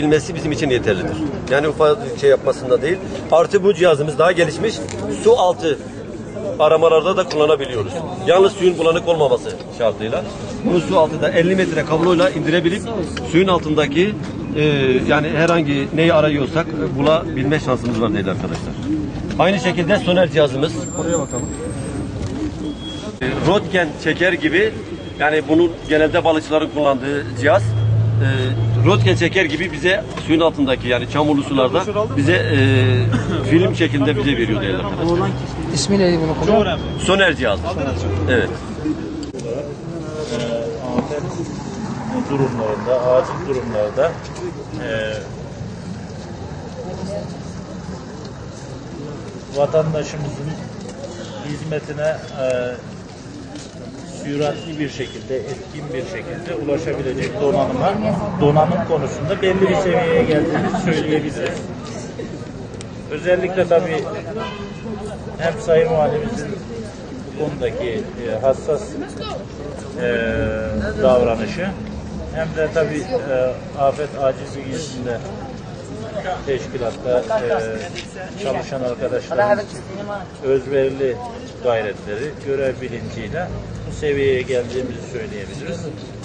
bilmesi bizim için yeterlidir. Yani ufak şey yapmasında değil. Artı bu cihazımız daha gelişmiş. Su altı aramalarda da kullanabiliyoruz. Yalnız suyun bulanık olmaması şartıyla. Bunu su altında 50 metre kabloyla indirebilip suyun altındaki yani herhangi neyi arıyorsak bulabilme şansımız var değil arkadaşlar. Aynı şekilde soner cihazımız. Oraya bakalım. Röntgen çeker gibi, yani bunu genelde balıkçıların kullandığı cihaz. Röntgen çeker gibi bize suyun altındaki, yani çamurlu sularda bize film şeklinde bize veriyor değerli arkadaşlar. İsmi neydi bunu? Soner cihazı. Evet. Afet durumlarında, acil durumlarda vatandaşımızın hizmetine süratli bir şekilde, etkin bir şekilde ulaşabilecek donanım konusunda belli bir seviyeye geldiğini söyleyebiliriz. Özellikle tabii hem Sayın Valimizin bu konudaki hassas davranışı hem de tabii afet acil bünyesinde teşkilatta çalışan arkadaşların özverili gayretleri, görev bilinciyle bu seviyeye geldiğimizi söyleyebiliriz.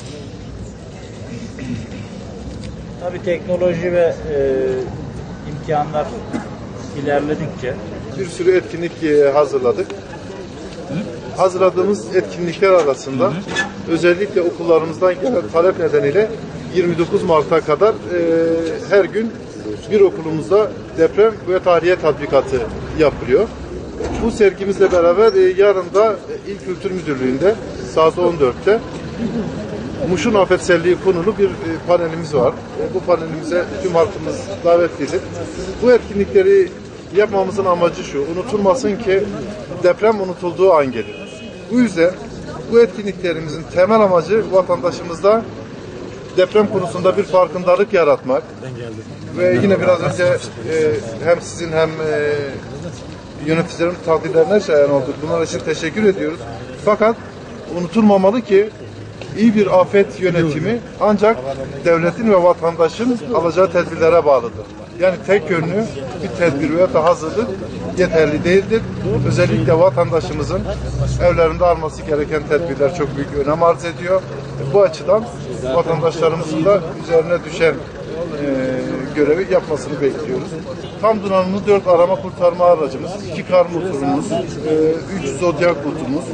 Tabii teknoloji ve imkanlar ilerledikçe bir sürü etkinlik hazırladık. Hazırladığımız etkinlikler arasında özellikle okullarımızdan gelen talep nedeniyle 29 Mart'a kadar her gün bir okulumuzda deprem ve tahliye tatbikatı yapılıyor. Bu sergimizle beraber yarın da İl Kültür Müdürlüğü'nde saat 14'te Muş'un afetselliği konulu bir panelimiz var. Bu panelimize tüm halkımız davetlidir. Bu etkinlikleri yapmamızın amacı şu: unutulmasın ki deprem unutulduğu an gelir. Bu yüzden bu etkinliklerimizin temel amacı vatandaşımızda deprem konusunda bir farkındalık yaratmak. Ve yine biraz önce hem sizin hem yöneticilerin takdirlerine şayan olduk. Bunlar için teşekkür ediyoruz. Fakat unutulmamalı ki iyi bir afet yönetimi ancak devletin ve vatandaşın alacağı tedbirlere bağlıdır. Yani tek yönlü bir tedbir veya da hazırlık yeterli değildir. Özellikle vatandaşımızın evlerinde alması gereken tedbirler çok büyük önem arz ediyor. Bu açıdan vatandaşlarımızın da üzerine düşen görevi yapmasını bekliyoruz. Tam donanımlı 4 arama kurtarma aracımız, 2 kar motorumuz, 3 zodyak botumuz.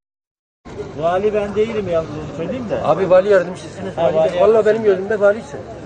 vali ben değilim yalnız, söyleyeyim de. Abi vali yardımcısınız. Vallahi benim gözümde valisin.